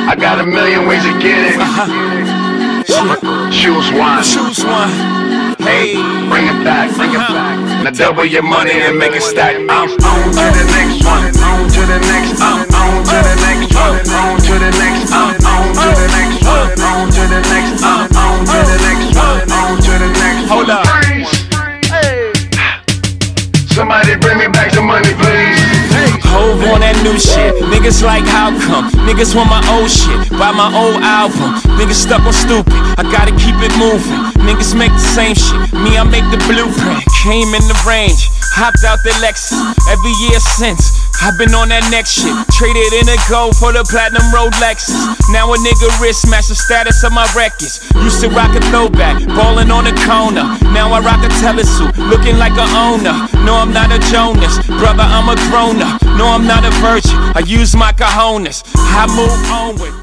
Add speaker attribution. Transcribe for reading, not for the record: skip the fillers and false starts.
Speaker 1: I got a million ways to get it. Choose one.
Speaker 2: Choose one. Hey,
Speaker 1: bring it back, bring it back. Now double your money and make it stack. I'm on to the next one. On to the next. I'm on to the next one. On to the next. I'm on to the next one. On to the next. I'm on to the next one. On to the next.
Speaker 2: Hold up.
Speaker 1: Hey. Somebody bring me back some money, please.
Speaker 2: Hove on that new shit. Niggas like how come? Niggas want my old shit, buy my old album. Niggas stuck on stupid, I gotta keep it moving. Niggas make the same shit, me I make the blueprint. Came in the range, hopped out the Lexus. Every year since, I've been on that next shit. Traded in a gold for the platinum Rolexes. Now a nigga wrist match the status of my records. Used to rock a throwback, ballin' on the corner. Now I rock a telesuit, looking like a owner. No, I'm not a Jonas, brother, I'm a grown up. No, I'm not a virgin, I use my cojones. I move on with